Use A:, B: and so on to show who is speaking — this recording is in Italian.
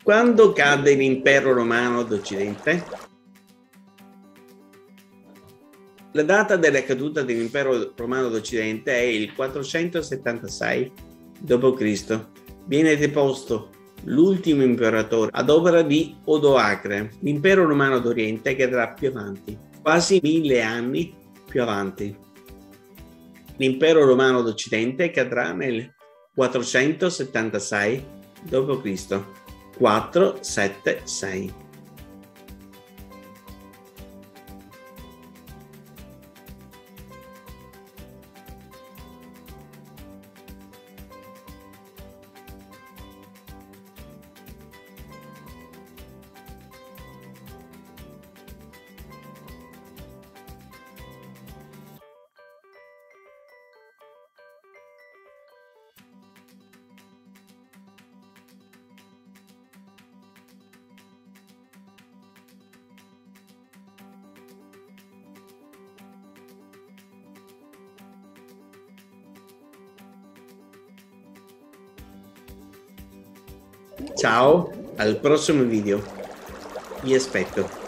A: Quando cade l'impero romano d'Occidente? La data della caduta dell'impero romano d'Occidente è il 476 d.C. Viene deposto l'ultimo imperatore ad opera di Odoacre. L'impero romano d'Oriente cadrà più avanti, quasi 1000 anni più avanti. L'impero romano d'Occidente cadrà nel 476 d.C. 476. Ciao, al prossimo video. Vi aspetto.